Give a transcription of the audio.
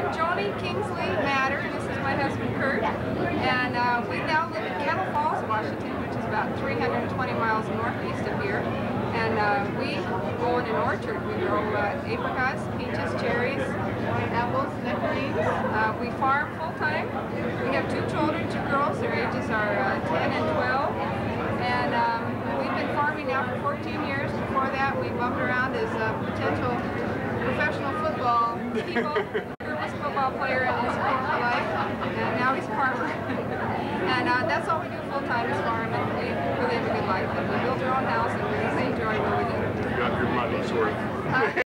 I'm Joni Kingsley Matter. This is my husband Kurt, and we now live in Kettle Falls, Washington, which is about 320 miles northeast of here. And we own an orchard. We grow apricots, peaches, cherries, apples, nectarines. We farm full-time. We have 2 children, 2 girls. Their ages are 10 and 12. And we've been farming now for 14 years. Before that, we bumped around as potential professional football people. Kurt was a football player in his former life, and now he's a farmer. And that's all we do full-time is farm, and we really have a good life. And we build our own house, and we enjoy what we do. You got your money's worth.